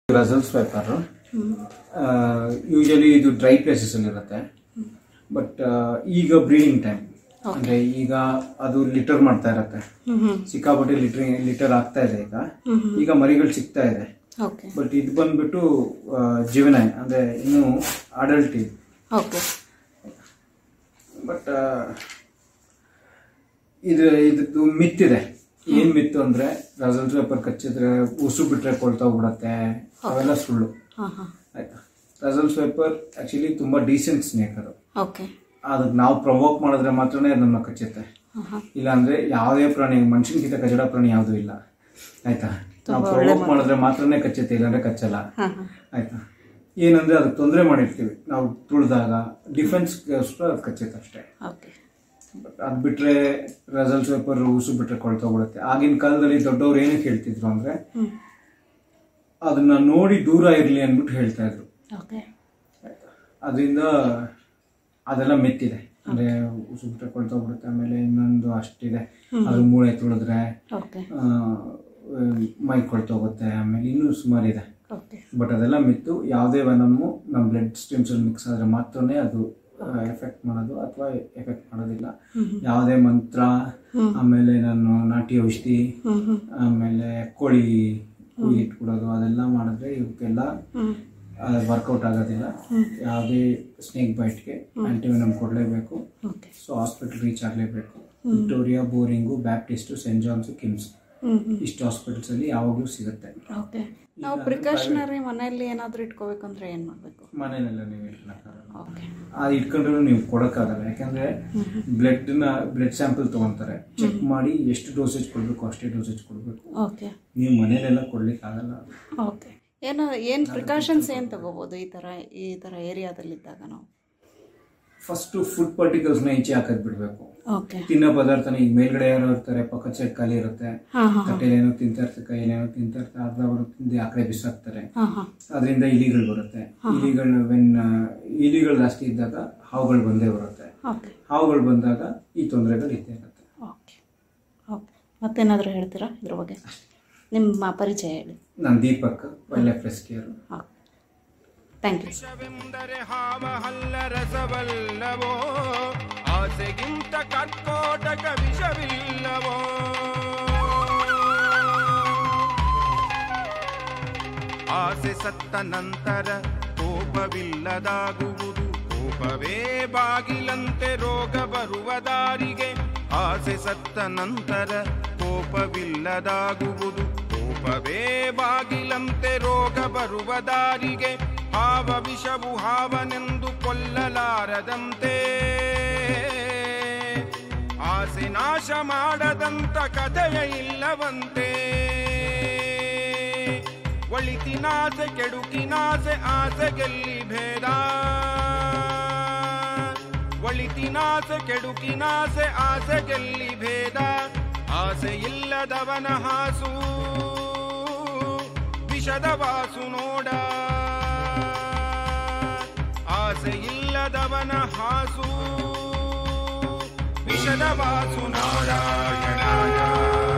Russell's viper usually ಇದು dry places ಅಲ್ಲಿ ಇರುತ್ತೆ. ಬಟ್ ಈಗ ಬ್ರೀಡಿಂಗ್ ಟೈಮ್ ಅಂದ್ರೆ ಈಗ ಅದು ಲಿಟರ್ ಮಾಡ್ತಾ ಇರತ್ತೆ, ಸಿಕ್ಕಾಪಟ್ಟೆ ಲಿಟರ್ ಆಗ್ತಾ ಇದೆ. ಈಗ ಮರಿಗಳು ಸಿಗ್ತಾ ಇದೆ. ಬಟ್ ಇದು ಬಂದ್ಬಿಟ್ಟು ಜೀವನೈ ಅಂದ್ರೆ ಇನ್ನು ಅಡಲ್ಟ್ ಇದು. ಬಟ್ ಇದು ಮಿತ್ತಿದೆ. ಏನ್ ಮಿತ್ತು ಅಂದ್ರೆ ರಸಲ್ಸ್ ಪೇಪರ್ ಕಚ್ಚಿದ್ರೆ ಉಸು ಬಿಟ್ರೆ ಕೊಳ್ತಾ ಹೋಗ್ಬಿಡತ್ತೆ, ಅವೆಲ್ಲ ಸುಳ್ಳು. ಆಯ್ತಾ, ರಸಲ್ಸ್ ಪೇಪರ್ ಆಕ್ಚುಲಿ ತುಂಬಾ ಡೀಸೆಂಟ್ ಸ್ನೇಕ್. ಅದು ಅದಕ್ಕೆ ನಾವು ಪ್ರವೋಕ್ ಮಾಡಿದ್ರೆ ಮಾತ್ರನೇ ಅದು ನಮ್ಮ ಕಚ್ಚುತ್ತೆ. ಇಲ್ಲ ಅಂದ್ರೆ ಯಾವುದೇ ಪ್ರಾಣಿ, ಮನುಷ್ಯನಿಗಿಂತ ಕಚ್ಚಡ ಪ್ರಾಣಿ ಯಾವುದೂ ಇಲ್ಲ. ಆಯ್ತಾ, ನಾವು ಪ್ರವೋಕ್ ಮಾಡಿದ್ರೆ ಮಾತ್ರನೇ ಕಚ್ಚುತ್ತೆ, ಇಲ್ಲಾಂದ್ರೆ ಕಚ್ಚಲ್ಲ. ಆಯ್ತಾ, ಏನಂದ್ರೆ ಅದಕ್ಕೆ ತೊಂದರೆ ಮಾಡಿರ್ತೀವಿ ನಾವು ತುಳಿದಾಗ, ಡಿಫೆನ್ಸ್ ಅದು ಕಚ್ಚುತ್ತೆ ಅಷ್ಟೇ. ಅದ್ ಬಿಟ್ರೆ ರಸಲ್ಸ್ ಪೇಪರ್ ಉಸು ಬಿಟ್ರೆ ಕೊಳ್ತೋಗ್ಬಿಡುತ್ತೆ. ಆಗಿನ ಕಾಲದಲ್ಲಿ ದೊಡ್ಡವ್ರು ಏನಕ್ಕೆ ಹೇಳ್ತಿದ್ರು ಅಂದ್ರೆ ಅದನ್ನ ನೋಡಿ ದೂರ ಇರ್ಲಿ ಅಂದ್ಬಿಟ್ಟು ಹೇಳ್ತಾ ಇದ್ರು. ಅದರಿಂದ ಅದೆಲ್ಲ ಮೆತ್ತಿದೆ. ಅಂದ್ರೆ ಉಸು ಬಿಟ್ರೆ ಕೊಳ್ತೋಗ್ಬಿಡುತ್ತೆ. ಆಮೇಲೆ ಇನ್ನೊಂದು ಅಷ್ಟಿದೆ, ಅದು ಮೂಳೆ ತುಳಿದ್ರೆ ಮೈ ಕೊಳ್ತೋಗುತ್ತೆ. ಆಮೇಲೆ ಇನ್ನೂ ಸುಮಾರಿದೆ. ಬಟ್ ಅದೆಲ್ಲ ಮಿತ್ತು. ಯಾವುದೇ ನಮ್ಮು ನಮ್ಮ ಬ್ಲಡ್ ಸ್ಟ್ರೀಮ್ಸ್ ಅಲ್ಲಿ ಮಿಕ್ಸ್ ಆದ್ರೆ ಮಾತ್ರನೇ ಅದು ಎಫೆಕ್ಟ್ ಮಾಡೋದು, ಅಥವಾ ಎಫೆಕ್ಟ್ ಮಾಡೋದಿಲ್ಲ. ಯಾವುದೇ ಮಂತ್ರ, ಆಮೇಲೆ ನಾನು ನಾಟಿ ಔಷಧಿ, ಆಮೇಲೆ ಕೋಳಿ ಇಟ್ಬಿಡೋದು, ಅದೆಲ್ಲ ಮಾಡಿದ್ರೆ ಇವಕ್ಕೆಲ್ಲ ವರ್ಕೌಟ್ ಆಗೋದಿಲ್ಲ. ಯಾವುದೇ ಸ್ನೇಕ್ ಬೈಟ್ಗೆ ಆಂಟಿವೆನಮ್ ಕೊಡಲೇಬೇಕು. ಸೊ ಹಾಸ್ಪಿಟಲ್ ರೀಚ್ ಆಗಲೇಬೇಕು. Victoria, Bowring, Baptist, saint John's, KIMS, ಇಷ್ಟು ಹಾಸ್ಪಿಟಲ್ಸ್ ಅಲ್ಲಿ ಯಾವಾಗಲೂ ಸಿಗುತ್ತೆ. ನಾವು ಪ್ರಿಕಾಷನರಿ ಮನೆಯಲ್ಲಿ ಏನಾದರೂ ಇಟ್ಕೋಬೇಕಂದ್ರೆ ಏನು ಮಾಡಬೇಕು? ಮನೆಯಲ್ಲ ನೀವು ಇಟ್ಕೊಳಕ್ಕಾಗಲ್ಲ. ಅದು ಇಟ್ಕೊಂಡ್ರೂ ನೀವು ಕೊಡೋಕ್ಕಾಗಲ್ಲ. ಯಾಕಂದ್ರೆ ಬ್ಲಡ್ ಸ್ಯಾಂಪಲ್ ತಗೊಂತಾರೆ, ಚೆಕ್ ಮಾಡಿ ಎಷ್ಟು ಡೋಸೇಜ್ ಕೊಡಬೇಕು ಅಷ್ಟೇ ಡೋಸೇಜ್ ಕೊಡಬೇಕು. ನೀವು ಮನೇಲೆಲ್ಲ ಕೊಡ್ಲಿಕ್ಕೆ ಆಗಲ್ಲ. ಏನು ಪ್ರಿಕಾಷನ್ಸ್ ಏನು ತಗೋಬಹುದು ಈ ಥರ ಏರಿಯಾದಲ್ಲಿದ್ದಾಗ? ನಾವು ಫಸ್ಟ್ ಫುಡ್ ಪಾರ್ಟಿಕಲ್ಸ್ ನ ಈಚೆ ಹಾಕದ್ ಬಿಡ್ಬೇಕು. ತಿನ್ನೋ ಪದಾರ್ಥನ ಈಗ ಮೇಲ್ಗಡೆ ಯಾರು ಇರ್ತಾರೆ, ಪಕ್ಕದ ಸೈಡ್ ಖಾಲಿ ಇರುತ್ತೆ, ತಟ್ಟೆಲೇನೋ ತಿಂತಾ ಇರ್ತಾರೆ, ಕೈಲೇನೋ ತಿಂತಾ ಇರ್ತಾರೆ, ಅರ್ಧ ಅವರು ತಿಂದು ಆ ಕಡೆ ಬಿಸಾಕ್ತಾರೆ. ಅದರಿಂದ ಇಲಿಗಳು ಬರುತ್ತೆ. ಇಲಿಗಳು ಜಾಸ್ತಿ ಇದ್ದಾಗ ಹಾವುಗಳು ಬಂದೇ ಬರುತ್ತೆ. ಹಾವುಗಳು ಬಂದಾಗ ಈ ತೊಂದರೆಗಳು ಇದ್ದೇ ಇರುತ್ತೆ. ಮತ್ತೇನಾದರೂ ಹೇಳ್ತೀರಾ ಇದ್ರ ಬಗ್ಗೆ? ನಿಮ್ಮ ಪರಿಚಯ ಹೇಳಿ. ನಾನು Deepak, wildlife rescuer. Thank you. ರಸವಲ್ಲವೋ ಆಸೆಗಿಂತ ಕರ್ಕೋಟಕ ವಿಷವಿಲ್ಲವೋ, ಆಸೆ ಸತ್ತ ನಂತರ ಕೋಪವಿಲ್ಲದಾಗುವುದು, ಕೋಪವೇ ಬಾಗಿಲಂತೆ ರೋಗ ಬರುವ ದಾರಿಗೆ. ಆಸೆ ಸತ್ತ ನಂತರ ಕೋಪವಿಲ್ಲದಾಗುವುದು, ಕೋಪವೇ ಬಾಗಿಲಂತೆ ರೋಗ ಬರುವ ದಾರಿಗೆ. ಹಾವ ವಿಷವು ಹಾವನೆಂದು ಕೊಲ್ಲಲಾರದಂತೆ, ಆಸೆ ನಾಶ ಮಾಡದಂತ ಕಥೆಯ ಇಲ್ಲವಂತೆ. ಒಳಿತಿನಾಸೆ ಕೆಡುಕಿನಾಸೆ ಆಸೆ ಗೆಲ್ಲಿ ಭೇದ, ಒಳಿತಿನಾಸೆ ಕೆಡುಕಿನಾಸೆ ಆಸೆ ಗೆಲ್ಲಿ ಭೇದ. ಆಸೆ ಇಲ್ಲದವನ ಹಾಸು ವಿಷದ ವಾಸು ನೋಡ, ಆಸೆ ಇಲ್ಲದವನ ಹಾಸು ವಿಷದ ವಾಸು ನೋಡ.